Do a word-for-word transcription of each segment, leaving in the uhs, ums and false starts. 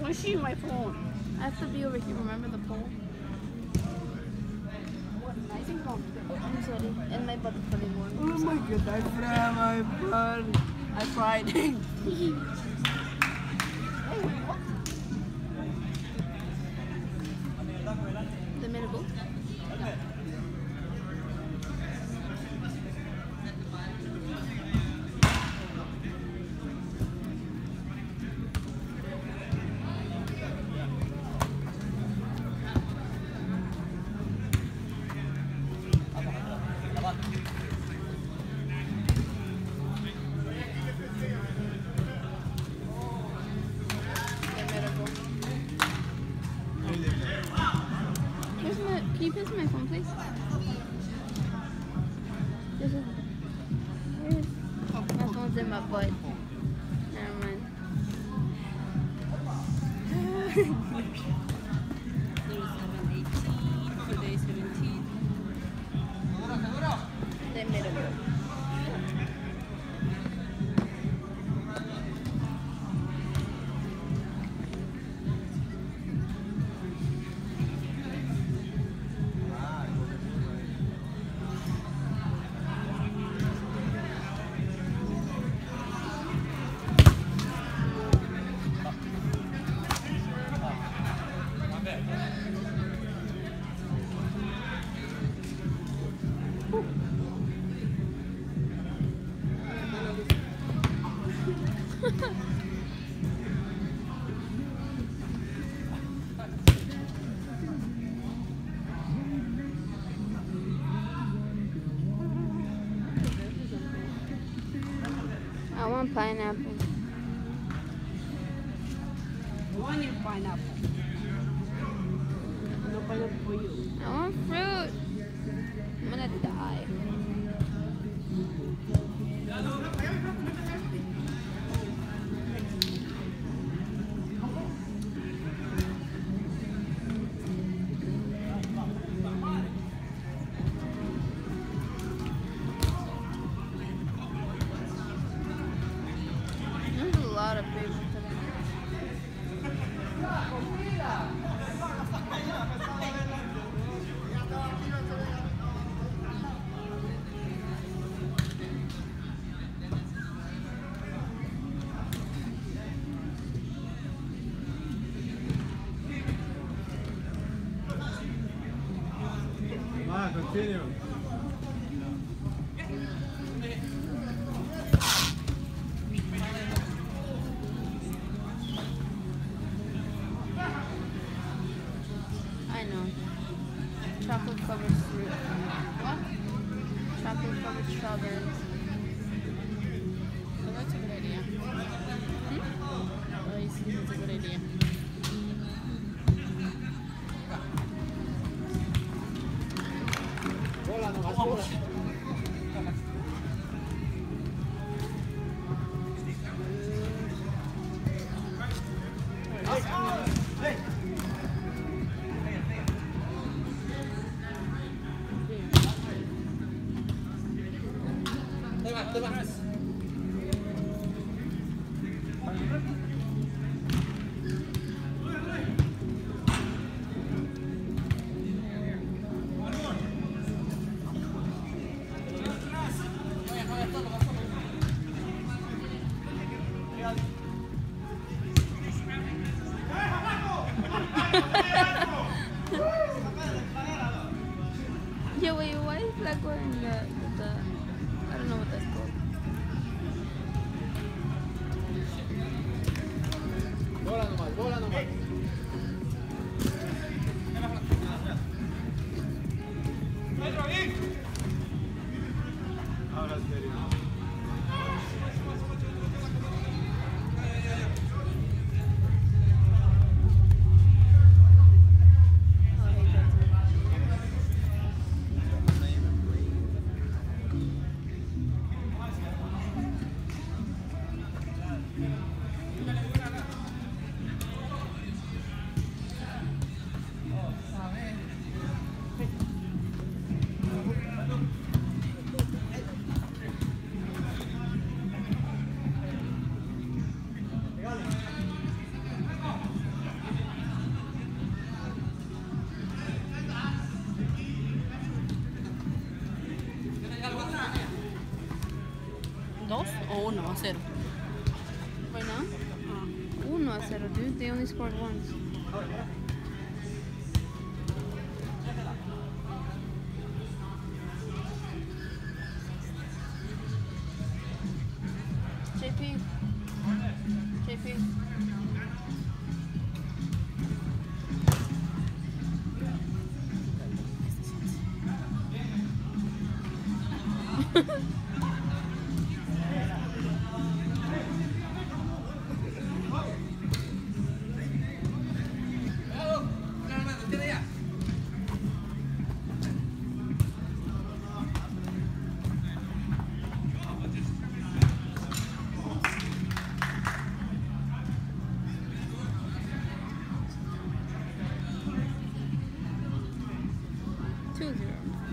Mushy, my phone. I have to be over here. Remember the pole? I think I'll I'm sorry. And my butterfly one. Oh my god, I fried my butt. I fried it. The middle. Can you pass me my phone, please? This is. Where is. Oh, my phone's in my butt. Never mind. Today seventeen. They made it work. I want pineapple. I want your pineapple. No pineapple for you. I want fruit. I'm gonna die. There's a lot of people today. Ah, continue. I know. Chocolate covered fruit. What? Chocolate covered strawberries. So that's a good idea. Hmm? Well, you see, that's a good idea. Yeah, wait, why is that going in the, the, I don't know what that's called. ¿Dos o uno a cero? Right now? Ah. Uno a cero, dude. They only scored once. J P. J P. Two zero.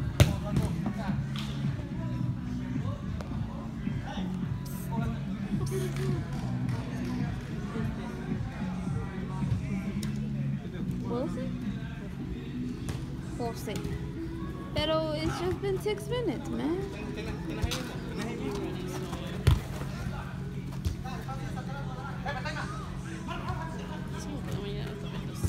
Wilson? Jose. Pero it's just been six minutes, man. Sí, pero mañana también los-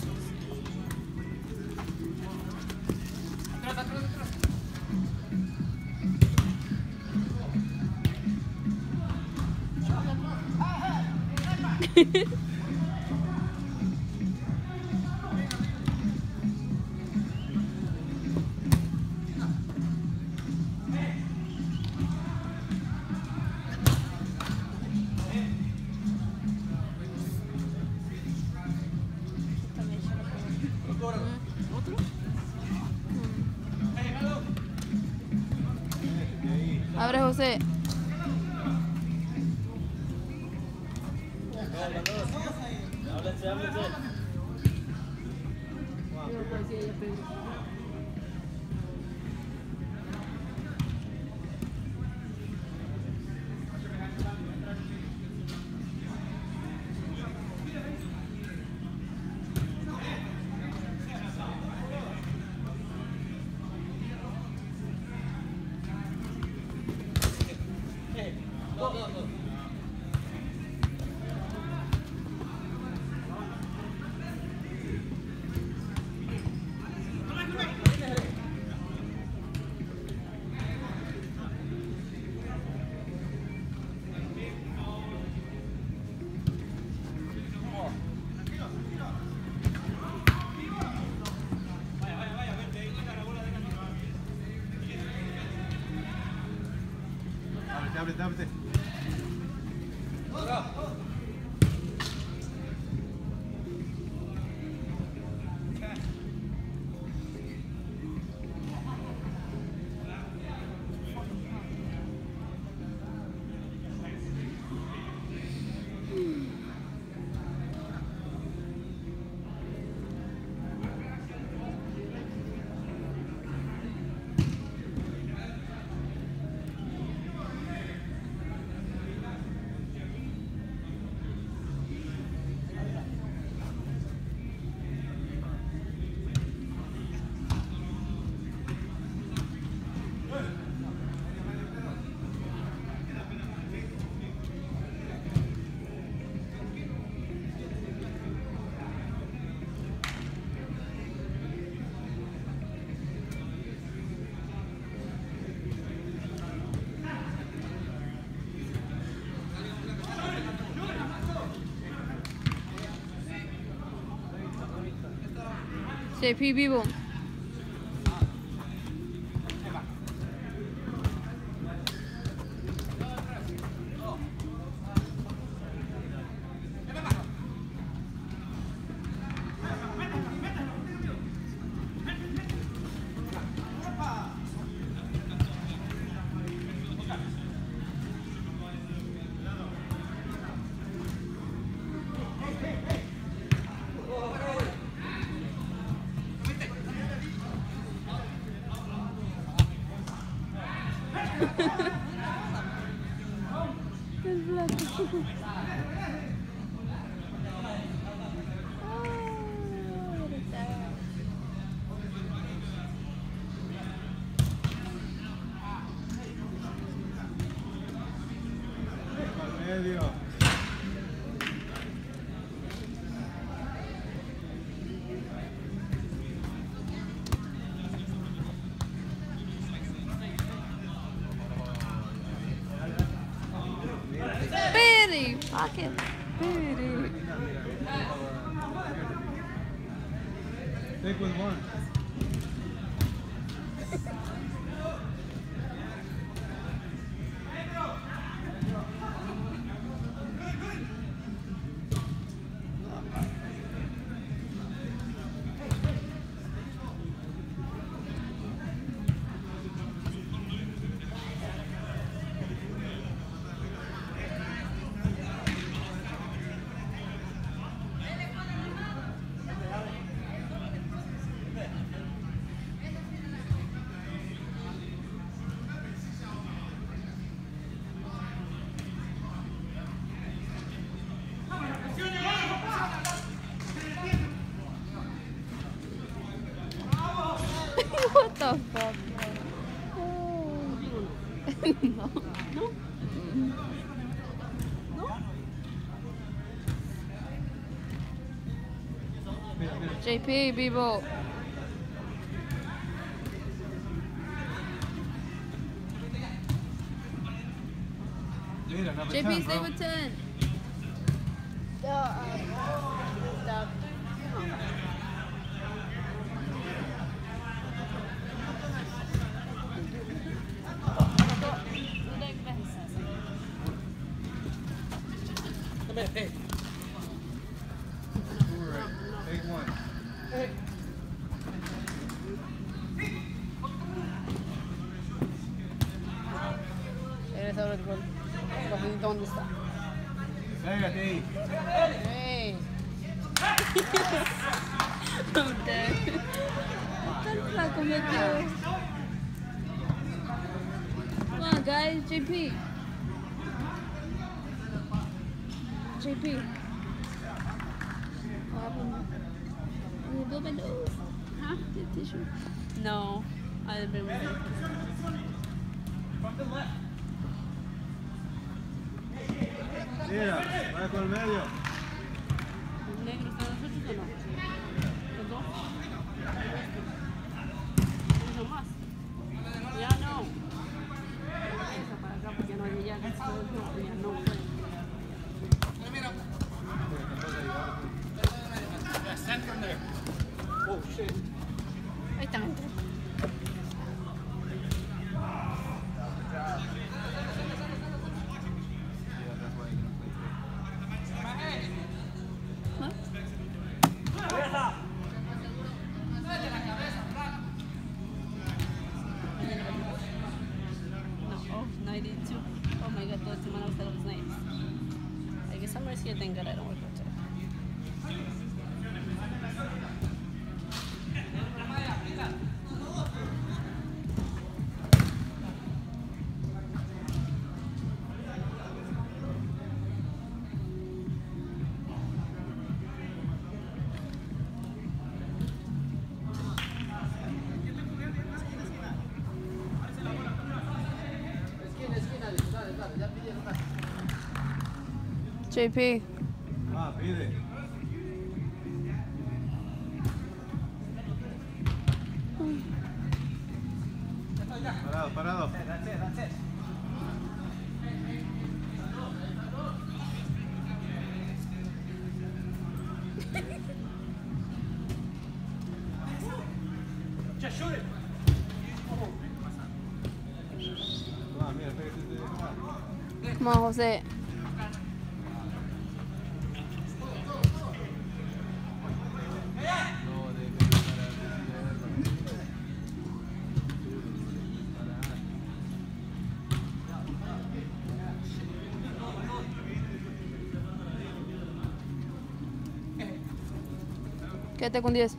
¿Otro? Abre, José. Háblense, háblense. Ábrete, ábrete, ábrete. J P vivo. El blanco. medio. Pity. Fucking pity. Take with one. What the fuck? Oh. No. J P, Bibo. Mira, number J P, ten, stay bro. with ten. The, uh, the, Come here, hey. Alright, take one. eres ahora el gol. ¿Dónde está? Pégate ahí. Hey. I'm dead. That's not gonna do. Come on, guys. J P. J P. What happened? You blow my nose. Huh? The tissue. No, I've been with it. Mira, vaya con el medio. ¿El negro está en nosotros o no? ¿Los dos? ¿Uno más? Ya no. Esa para acá porque ya no hay ya casi todo el tiempo, ya no puede. Oh, shit. Ahí están. No, oh, ninety-two. Oh my god, toda semana usted los names. I guess I'm gonna see a thing that I don't work on today. J P. Ah, pide. Parado, parado. Just shoot it. Ah, mira, pégate de acá. Come on, Jose. No, de que para la izquierda. Quédate con diez.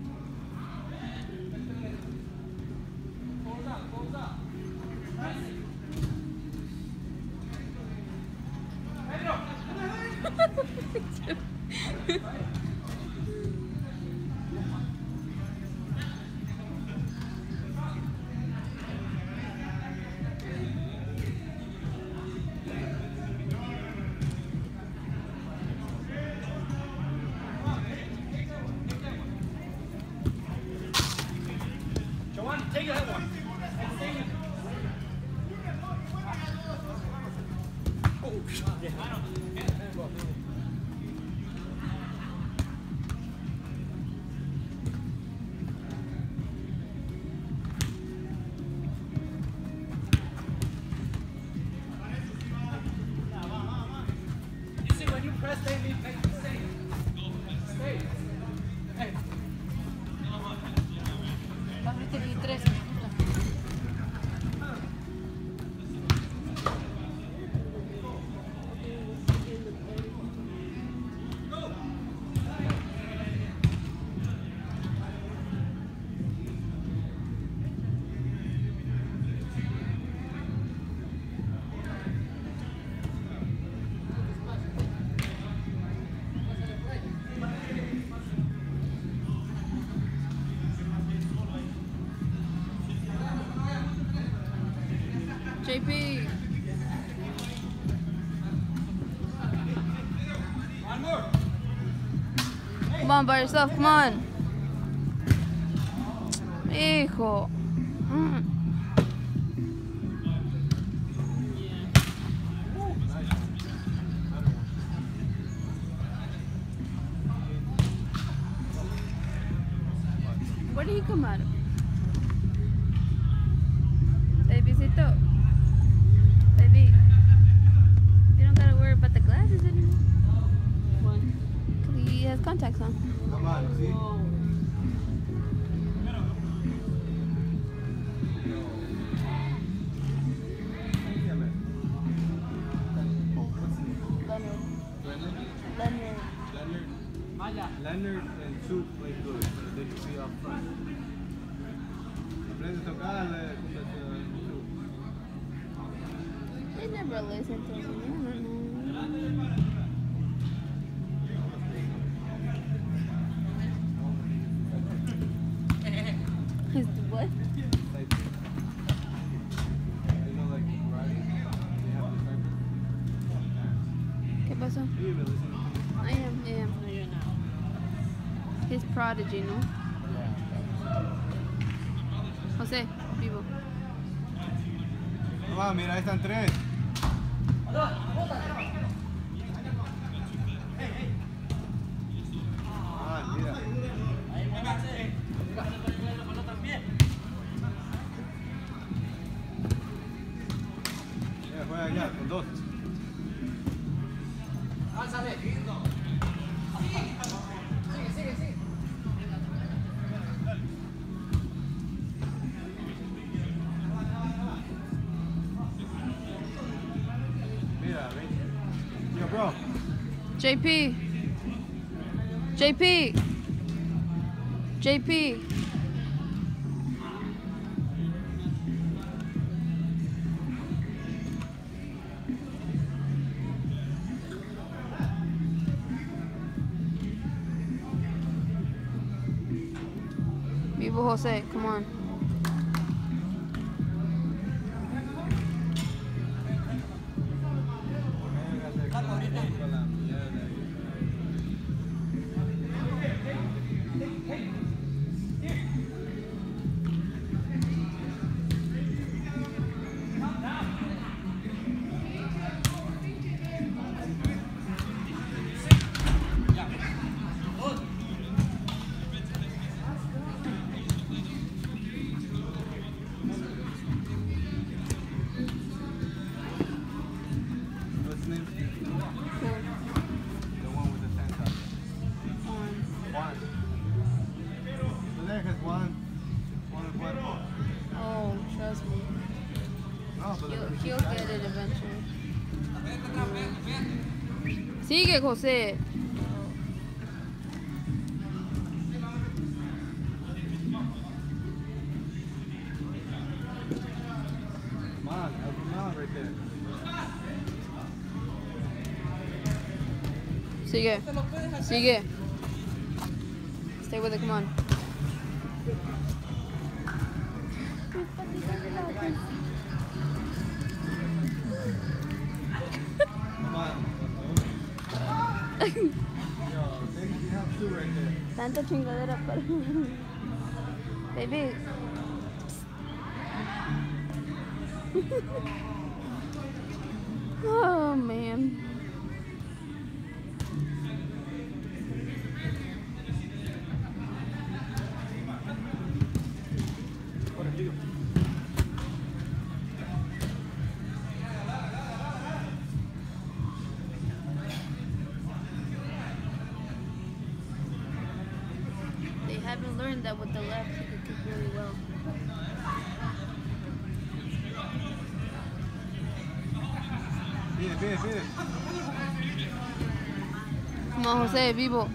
J P. Come on, by yourself. Come on. Hijo. Mm. Where did he come out of? Babycito. Baby. You don't gotta worry about the glasses anymore. One. He has contacts on. Come on, see? Oh. Leonard. Leonard? Leonard and two play good. They can be up front. Aprende a tocar, le They never listen to me. Is what? like, you know, like riding, they have the cycle. ¿Qué pasó? You even listen to me? I am, I am. No, you're not. His prodigy, ¿no? José, vivo. No va, mira, ahí están tres. Ah, mira. Mira, juega allá, con dos. Mira, ven. Yo, bro. J P. J P. J P. Vivo Jose, come on. What's his name? The one with the Santa. Juan. So there has one. One with one. Oh, trust me. No, but He'll, he'll get it eventually. Sigue, José. come on, help him out right there. Sigue. Sigue. Stay with it, come on. Come on. Yo, they can have two right there. Tanta chingadera para. Baby. Oh man. haven't learned that with the left, he could kick really well. Viene, viene, viene. Come on, Jose, vivo.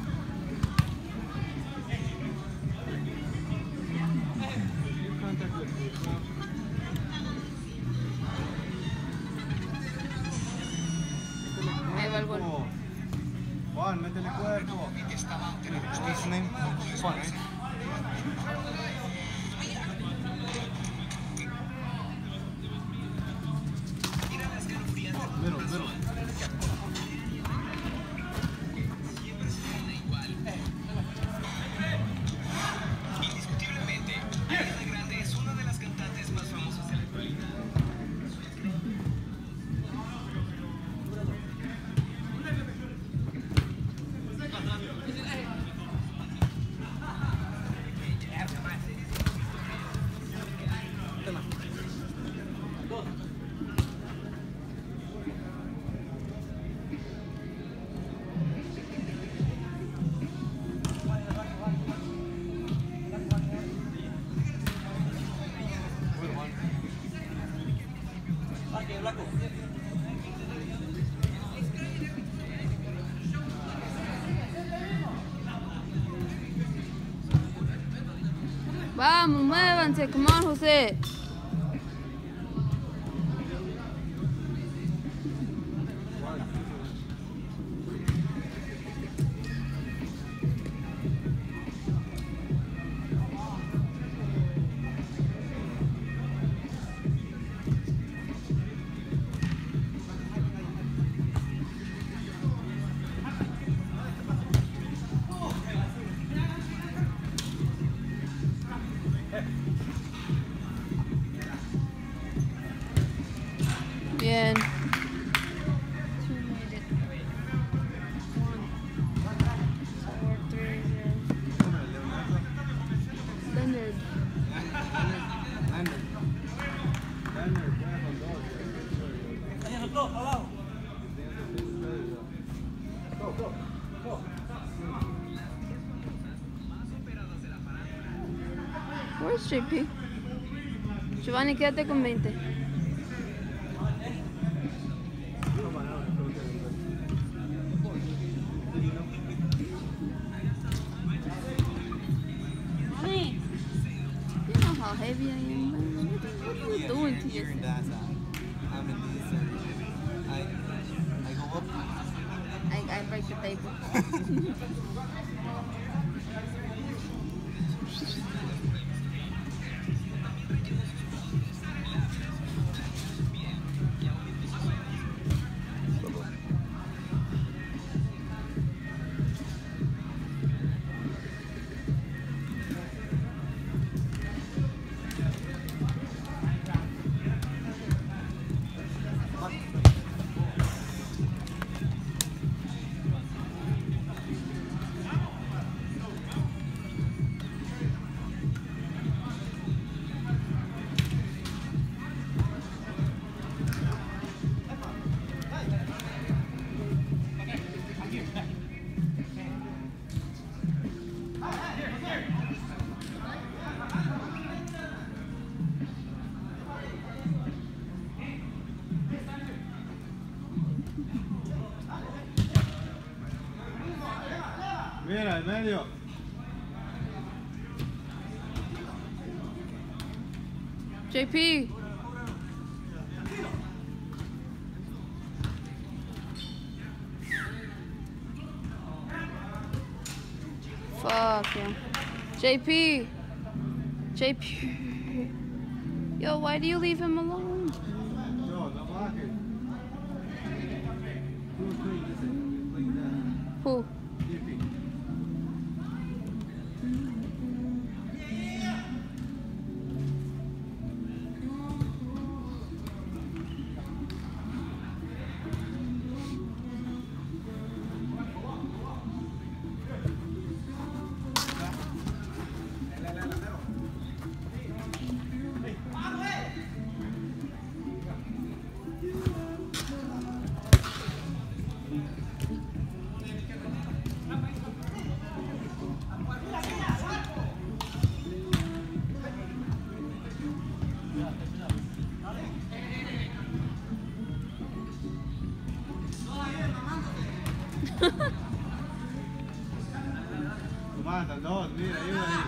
Ahí va el gol. Juan, métele cuerpo. What's his name? Juan, right? Middle, middle. Indiscutiblemente, Ariana Grande es una de las cantantes más famosas de la actualidad. Vamos, muévanse, come on, José. Bien. Two made it. One. Four, three, zero. Leonard. Leonard. Leonard, grab on dog. Go, go, go. Where's J P? Giovanni, quédate con veinte. You know how heavy I am. What are you doing to yourself? I'm in this and I, I go up. I, I break the table. Mira, en medio. J P. Fuck yeah. J P. J P. Yo, why do you leave him alone? Yo, no block it. Who's doing this? Like that. Who? J P. Mata, dos, mira, ayuda ahí.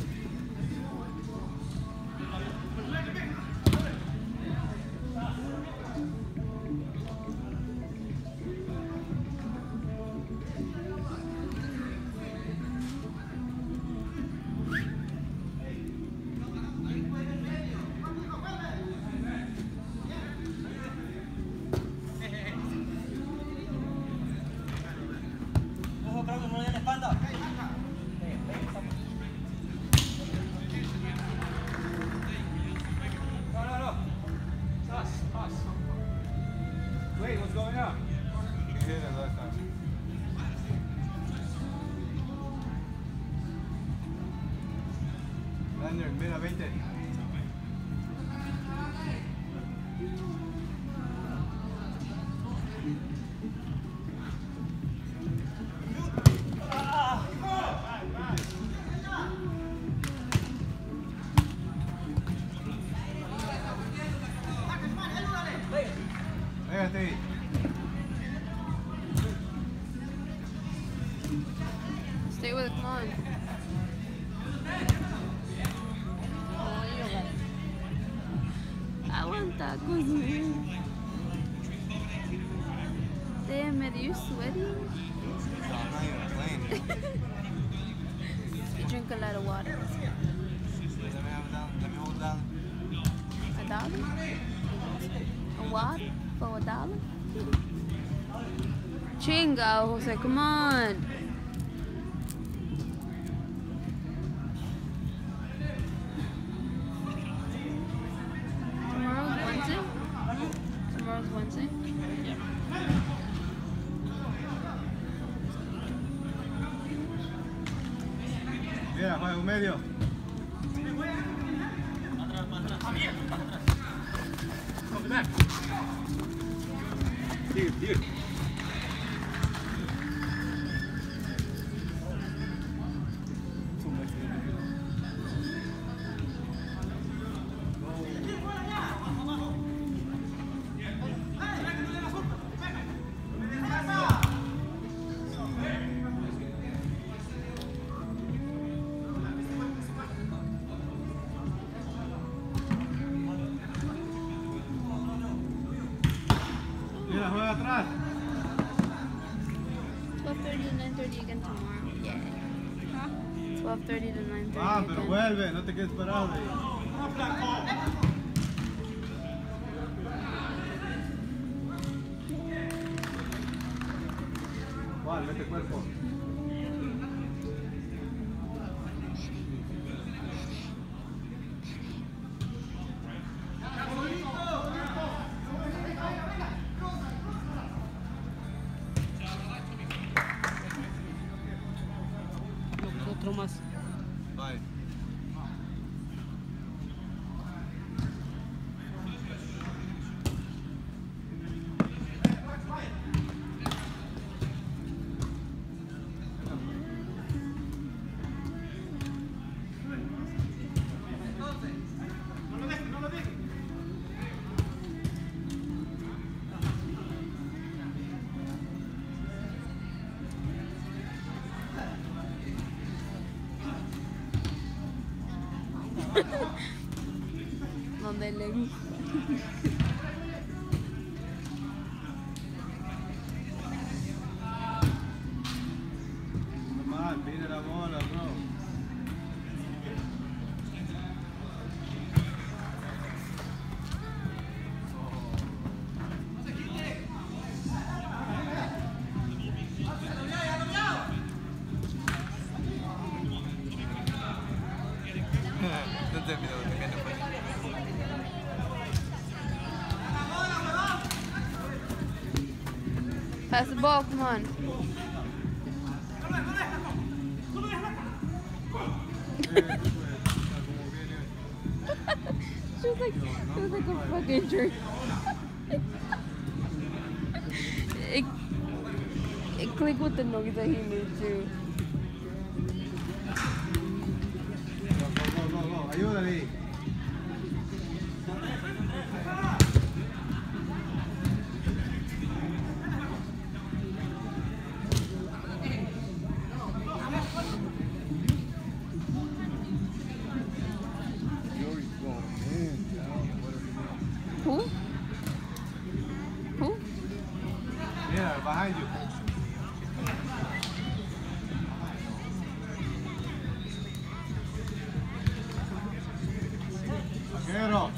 Ojo, creo que no le den la espalda. No, no, no. Us, us. Wait, what's going on? He hit it last time. Lander, mira, veinte. Pégate ahí. Stay with it, come on. Aguanta, coño. Damn it, are you sweaty? No, I'm not even playing. You drink a lot of water. Let me have it down. Let me hold it down. A dollar? A water for a dollar? Chinga, Jose, come on. Tomorrow's Wednesday? Tomorrow's Wednesday? Mira, juega un medio. Dude, dude. Mira, juega atrás. twelve thirty to nine thirty again tomorrow. Yeah. twelve thirty to nine thirty Ah, pero again. vuelve, no te quedes parado ahí. Juan, mete cuerpo. Otro más. Bye. Donde le gusta. Mal, pide la bola, bro. No te olvides, te viene por ahí. Pass the ball, come on. She was like, she was like a fucking jerk. it, it clicked with the noise that he made too. Go, go, go, go. Ayúdale ahí. Mira, behind you. Vaquero.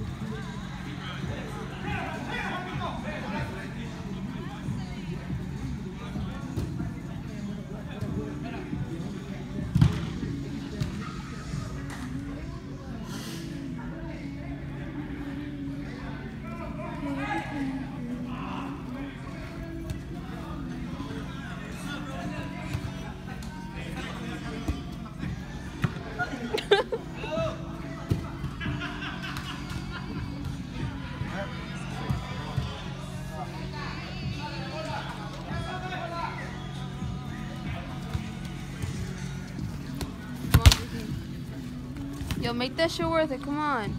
Yo, make that shit worth it. Come on.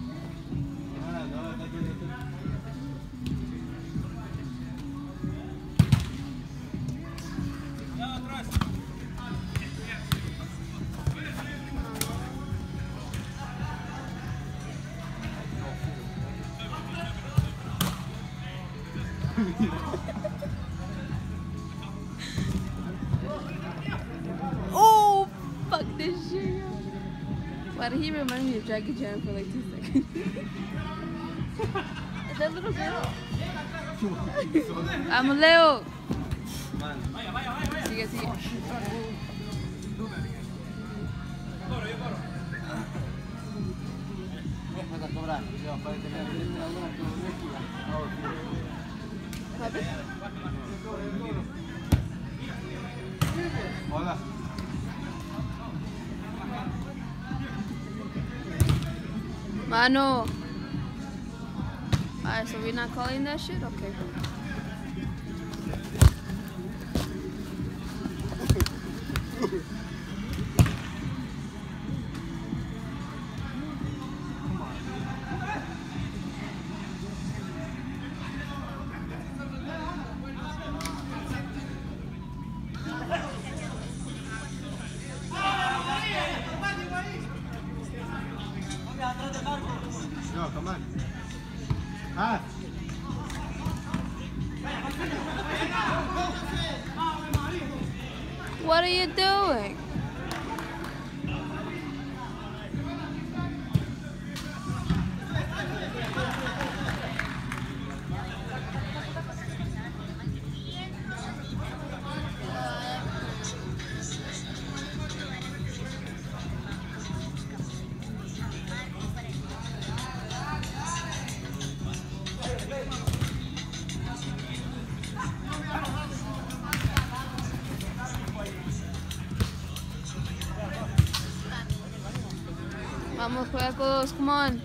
Oh, fuck this shit. Why did he remind me of Jackie Chan for like two seconds? Is that little girl? I'm a Leo. Sigue, sigue. Hola. Mano. Alright, so we're not calling that shit? Okay. No, come on. Pass. What are you doing? Vamos, juega codos, come on.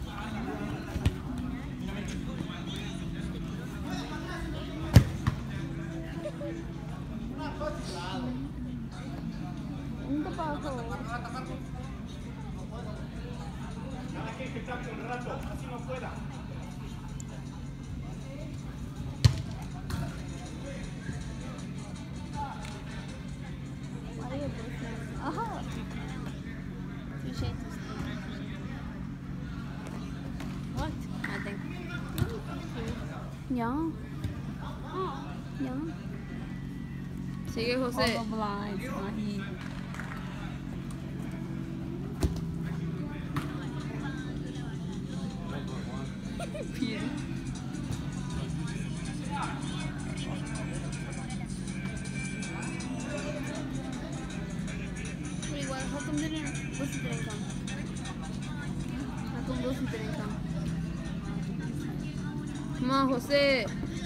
Un tapajo. Ajá. What? Nothing. Yeah. Yeah. Sigue, José. All the blinds, Mahi. Wait, what? How come didn't Lucy didn't come? How come Lucy didn't come? Come on, Jose.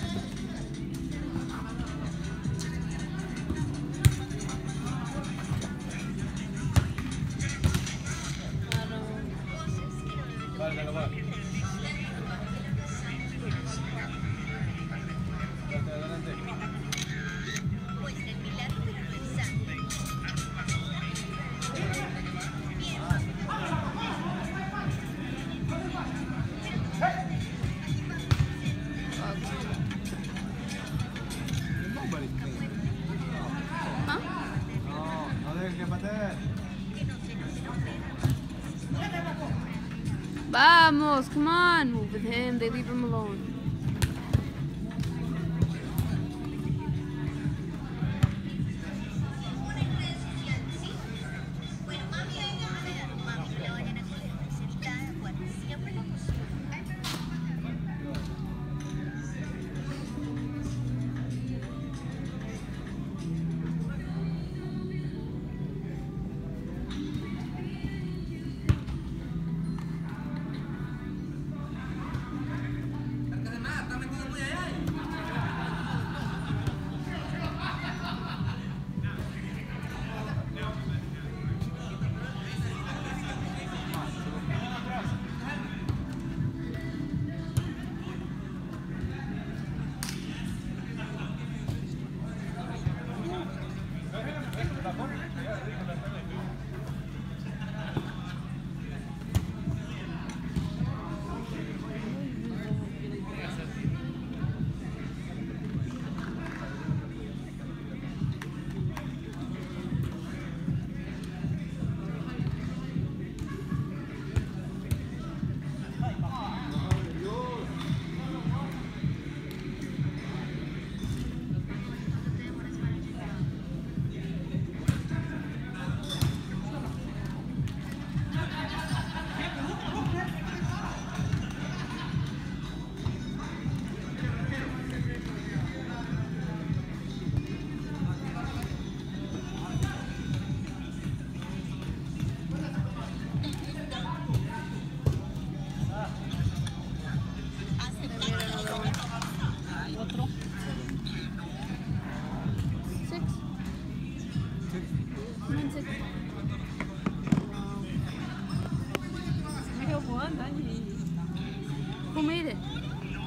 Vamos, come on, move with him, they leave him alone.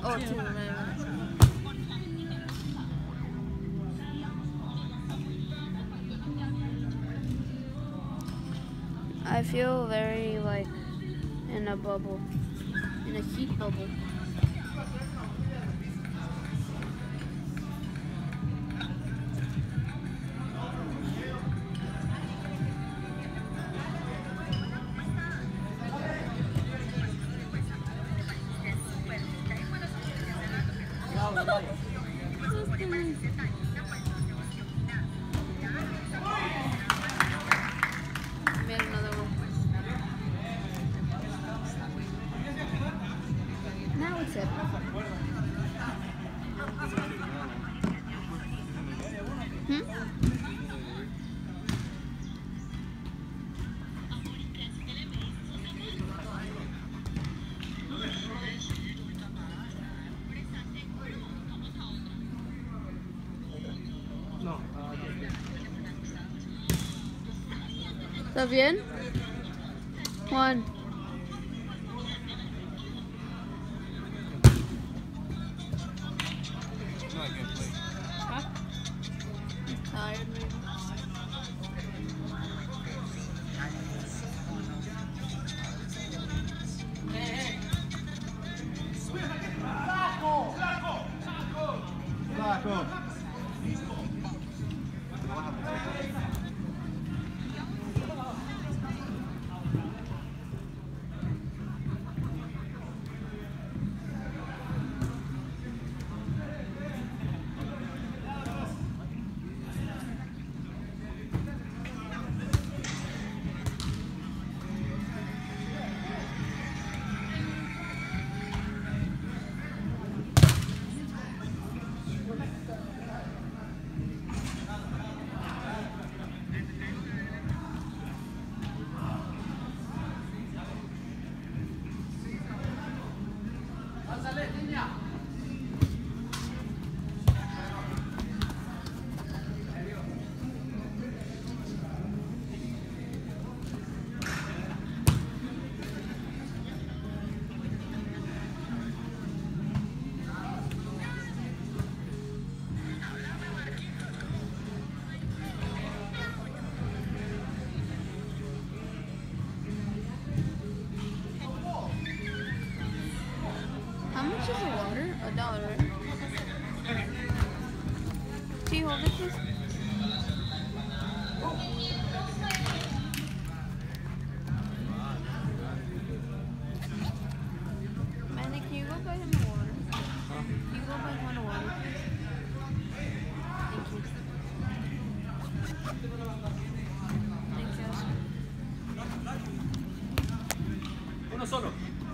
Oh, two. two, right, right. I feel very like in a bubble, in a heat bubble. Made another one. Now it's it. Hmm? No, uh, ¿Está bien? Juan. No, I can't play. Huh? I'm tired, maybe. Flaco. How much is the water? A dollar, right? Can you hold it, please? Manny, can you go buy him a water? Can you go buy Juan a water? Thank you. Thank you. Uno solo.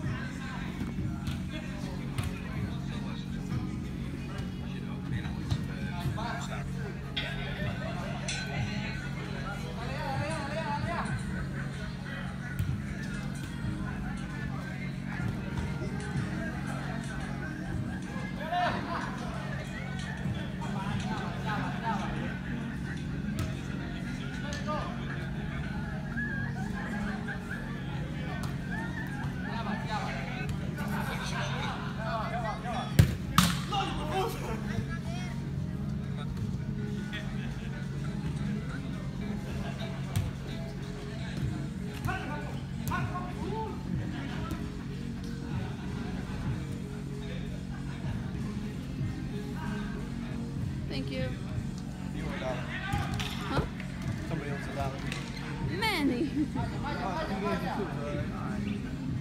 Thank you. You want a dollar. Huh? Somebody else a dollar. Manny. Oh, you gave me two, so, alright.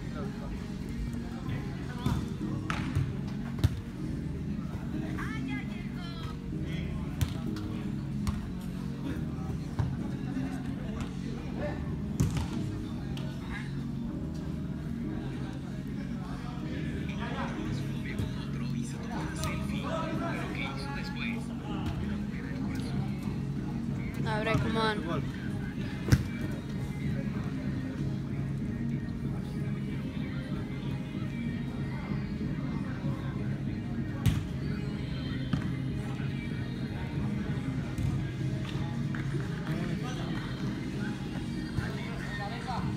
Alright, come on. Igual.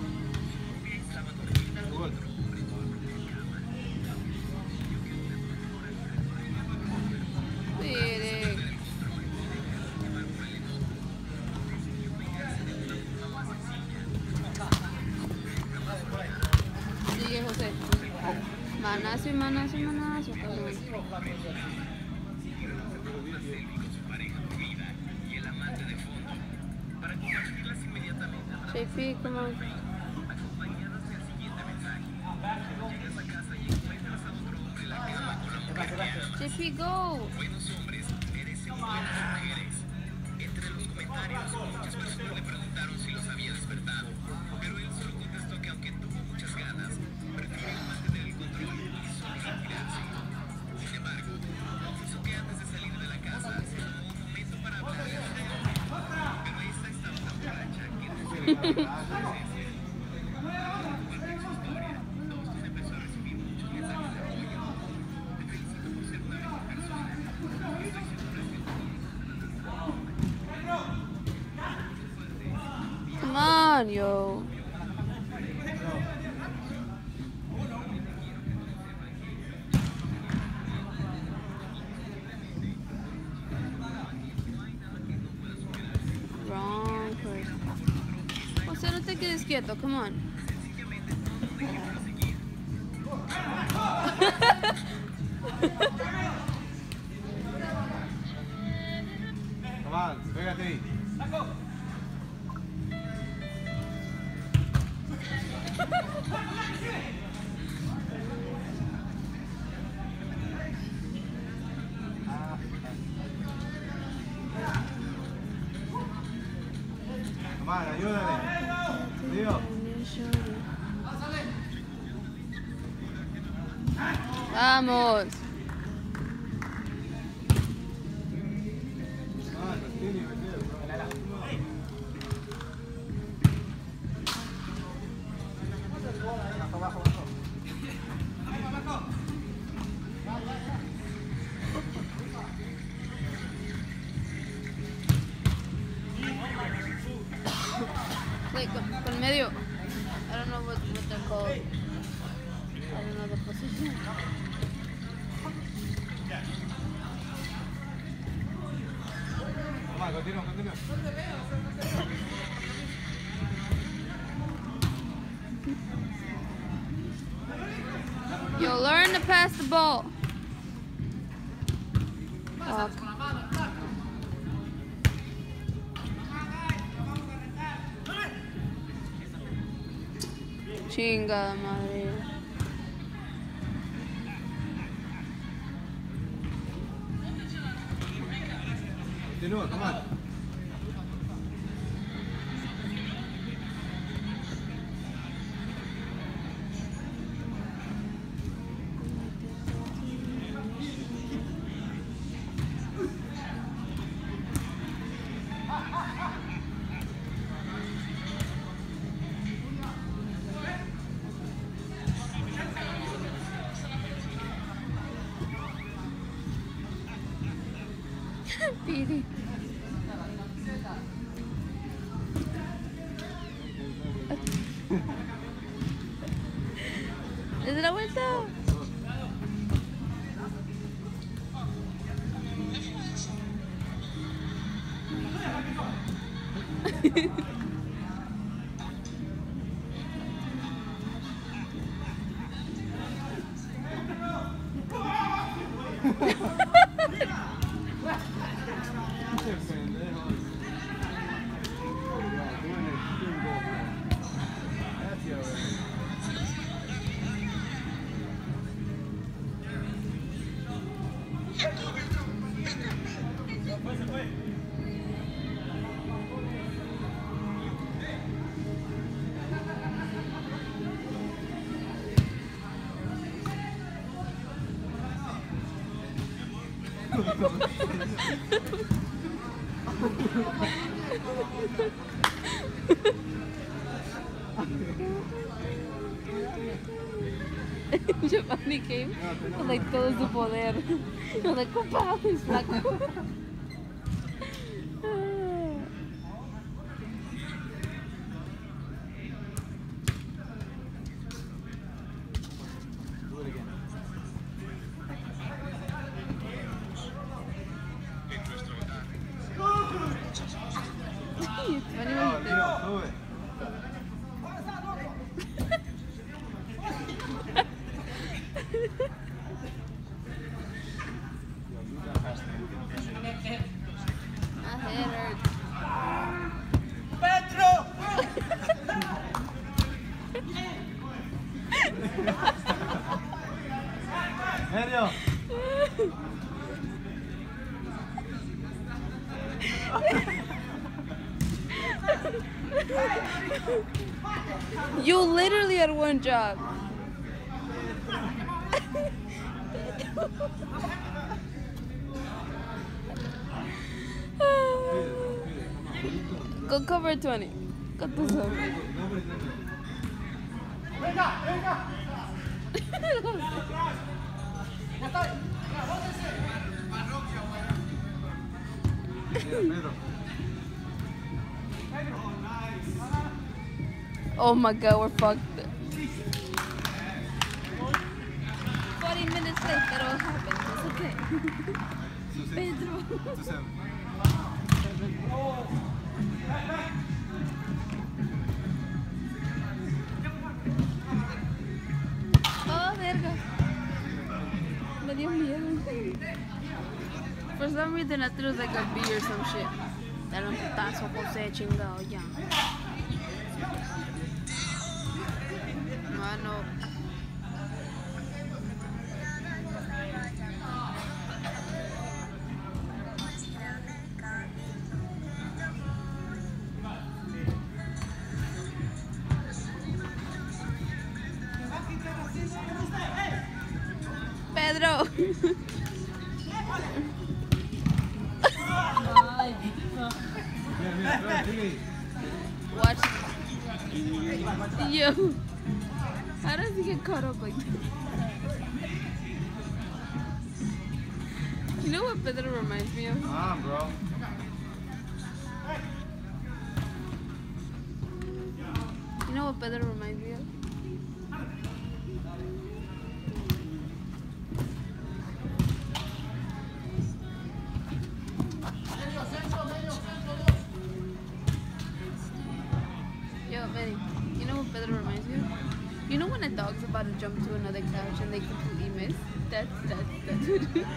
Igual. manazo, manazo, cabrón. J P, come on. J P, go. Buenos hombres merecen buenas mujeres. Entre los comentarios, muchas personas le preguntaron si los había despertado, pero él solo contestó que aunque tuvo muchas ganas, prefirió mantener el control y solo retirarse. Sin embargo, confesó que antes de salir de la casa se tomó un momento para hablar de su novia, pero esta estaba tan borracha que no se le daba su presencia. Compartir su historia, Dustin empezó a recibir muchos mensajes de apoyo. Te felicito por ser una mejor persona. Estoy segura que Come on, yo. Wrong person. O sea, no te quedes quieto, come on. Come on, pégate ahí. Come on, ayúdale. Tío. Vamos. Ah, continue with this, bro. Abajo, abajo. Wait, con, con medio. I don't know what, what they're called. I don't know the position. Come on, continue, continue. Yo, learn to pass the ball. Fuck. Chingada madre. Continúa, come on. Pidi. ¿Es de la vuelta? Giovanni came con like, todo su poder. Yo de copa, es flaco. No, tío, sube. You literally had one job. Go cover twenty. Cut this up. Oh my god, we're fucked. forty minutes late, that all happened. It's okay. Pedro. Oh, verga. Me dio miedo. For some reason, I thought it was like a bee or some shit. Dale un putazo, José, chingado, ya. Mano. Pedro. Watch. Yo. How does he get caught up like that? You know what Pedro reminds me of? Ah, bro. You know what Pedro reminds me of? Yo, Benny, you know what Pedro reminds me of? You know when a dog's about to jump to another couch and they completely miss? That's, that's, that's what it is.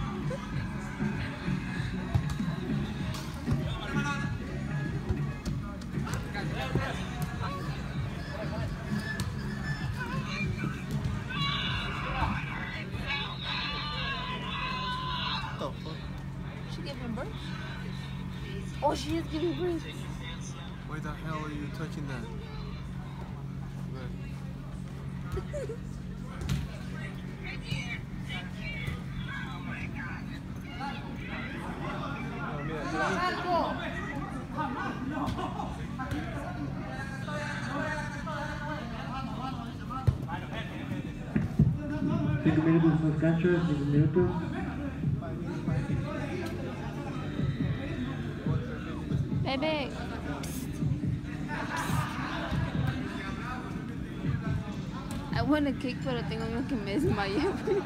She gave him birth? Oh, she is giving birth. Why the hell are you touching that? Cinco minutos en las canchas, cinco minutos. Bebe. I want a cake, pero tengo miedo que me desmaye.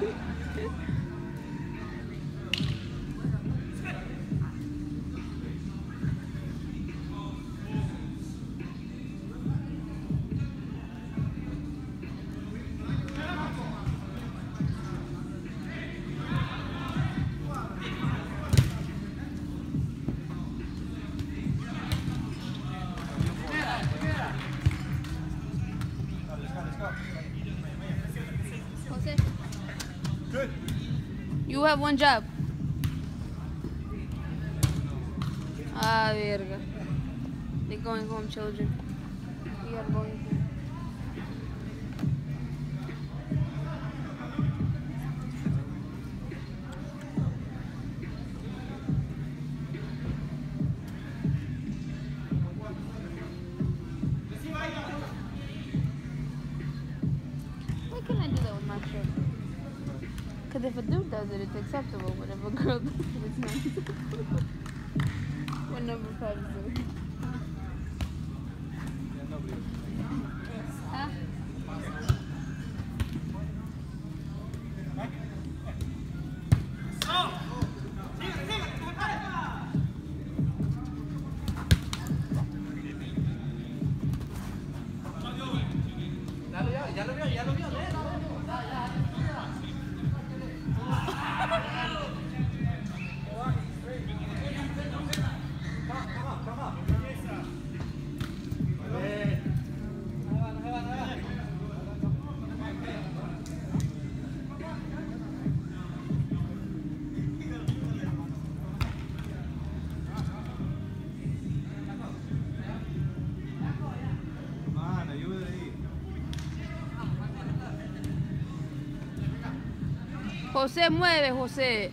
Good. You have one job. Ah, verga. They're going home, children. We are going home. Why can't I do that with my shirt? Because if a dude does it, it's acceptable, but if a girl does it, it's not acceptable. What number five is it? Huh? Ya lo vio, ya lo vio, ya lo vio. Come on, come on. José, mueve, José.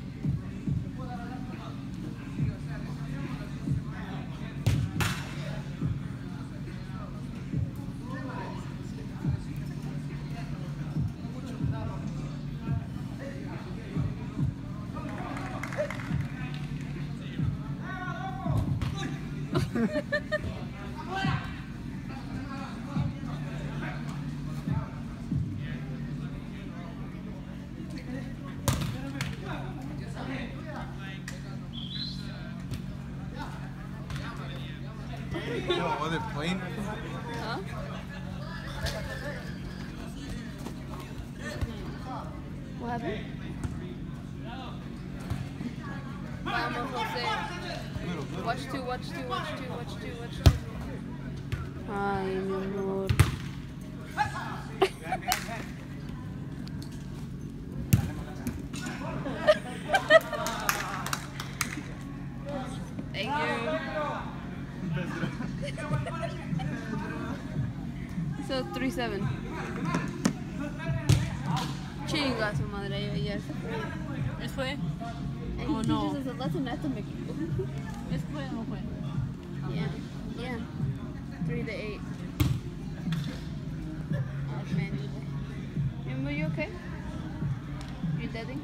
Yo, was it plain? Huh? What happened? Vamos, José. Watch two, watch two, watch two, watch two, watch two. Ay, mi amor. Thank you. So three seven. Chinga su madre, ya se fue. ¿Es fue? And Oh, he no. teaches us a lesson not to make people. ¿Es fue o no fue? Yeah, yeah. Three to eight. Oh man, remember you okay? You deading?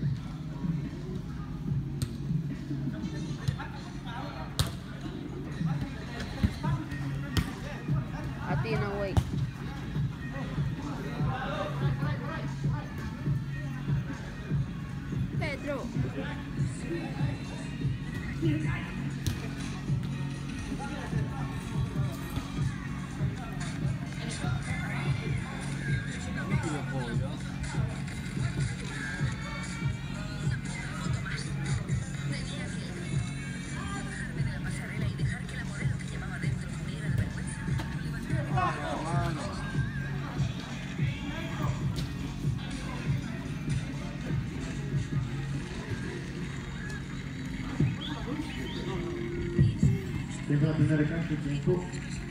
Athena, wait. Pedro. Tengo la primera cancha, tiempo.